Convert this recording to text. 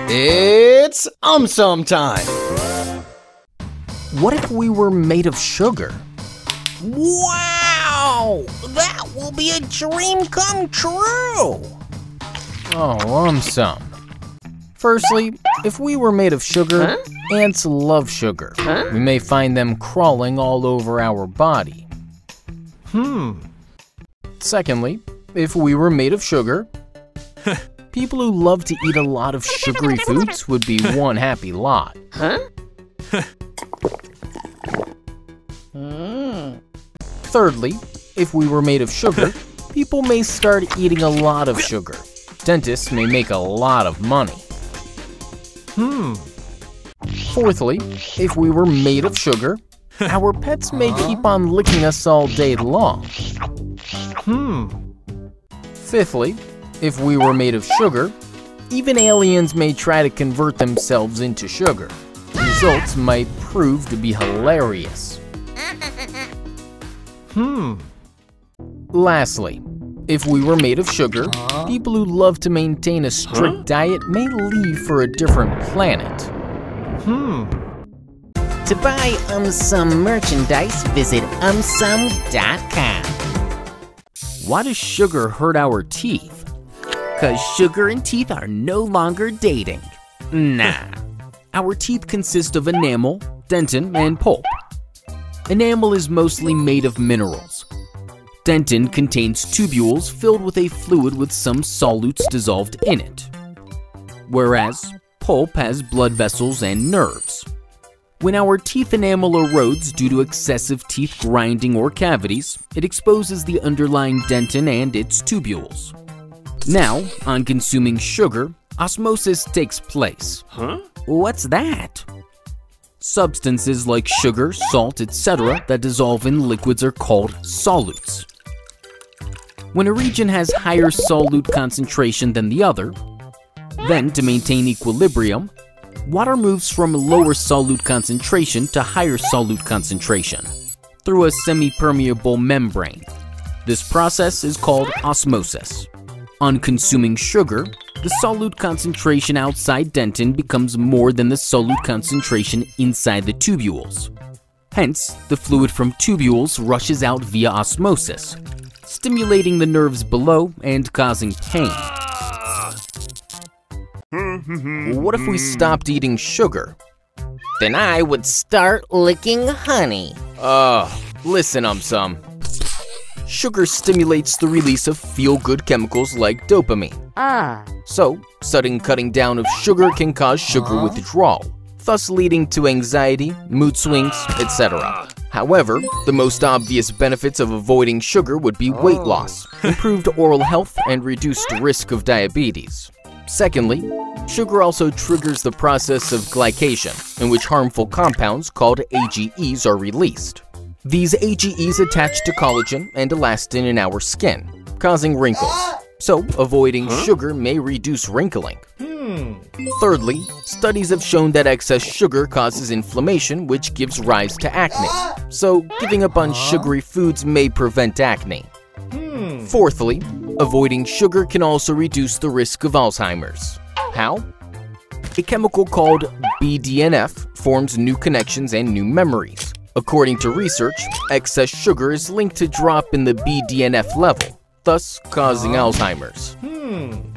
It's AumSum time! What if we were made of sugar? Wow! That will be a dream come true! Oh, AumSum. Firstly, if we were made of sugar, ants love sugar. We may find them crawling all over our body. Secondly, if we were made of sugar, people who love to eat a lot of sugary foods would be one happy lot. Thirdly, if we were made of sugar, people may start eating a lot of sugar. Dentists may make a lot of money. Fourthly, if we were made of sugar, our pets may keep on licking us all day long. Fifthly, if we were made of sugar, even aliens may try to convert themselves into sugar. Results might prove to be hilarious. Lastly, if we were made of sugar, people who love to maintain a strict diet may leave for a different planet. To buy AumSum merchandise, visit AumSum.com. Why does sugar hurt our teeth? 'Cause sugar and teeth are no longer dating. Nah. Our teeth consist of enamel, dentin, and pulp. Enamel is mostly made of minerals. Dentin contains tubules filled with a fluid with some solutes dissolved in it, whereas pulp has blood vessels and nerves. When our teeth enamel erodes due to excessive teeth grinding or cavities, it exposes the underlying dentin and its tubules. Now, on consuming sugar, osmosis takes place. What's that? Substances like sugar, salt, etc. that dissolve in liquids are called solutes. When a region has higher solute concentration than the other, then to maintain equilibrium, water moves from lower solute concentration to higher solute concentration through a semi-permeable membrane. This process is called osmosis. On consuming sugar, the solute concentration outside dentin becomes more than the solute concentration inside the tubules. Hence, the fluid from tubules rushes out via osmosis, stimulating the nerves below and causing pain. What if we stopped eating sugar? Then I would start licking honey. Listen, AumSum. Sugar stimulates the release of feel-good chemicals like dopamine. So, sudden cutting down of sugar can cause sugar withdrawal, thus leading to anxiety, mood swings, etc. However, the most obvious benefits of avoiding sugar would be weight loss, improved oral health, and reduced risk of diabetes. Secondly, sugar also triggers the process of glycation, in which harmful compounds called AGEs are released. These AGEs attach to collagen and elastin in our skin, causing wrinkles. So, avoiding sugar may reduce wrinkling. Thirdly, studies have shown that excess sugar causes inflammation, which gives rise to acne. So, giving up on sugary foods may prevent acne. Fourthly, avoiding sugar can also reduce the risk of Alzheimer's. How? A chemical called BDNF forms new connections and new memories. According to research, excess sugar is linked to drop in the BDNF level, thus causing Alzheimer's.